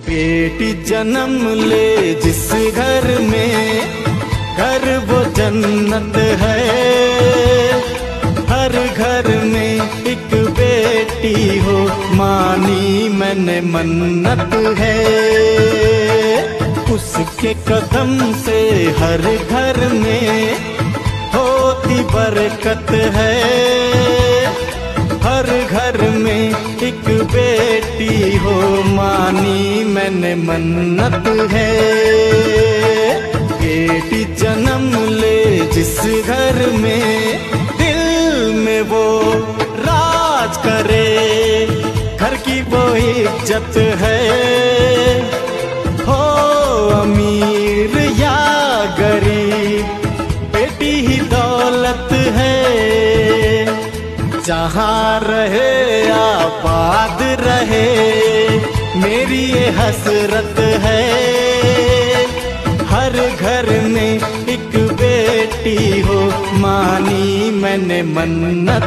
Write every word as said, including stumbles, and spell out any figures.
बेटी जन्म ले जिस घर में, घर वो जन्नत है। हर घर में एक बेटी हो, मानी मैंने मन्नत है। उसके कदम से हर घर में होती बरकत है। हर घर में एक बेटी हो, मानी मैंने मन्नत है। बेटी जन्म ले जिस घर में, दिल में वो राज करे, घर की वो इज्जत है। हो अमीर या गरीब, बेटी ही दौलत है। जहाँ रहे आबाद रहे, मेरी ये हसरत है। हर घर में एक बेटी हो, मानी मैंने मन्नत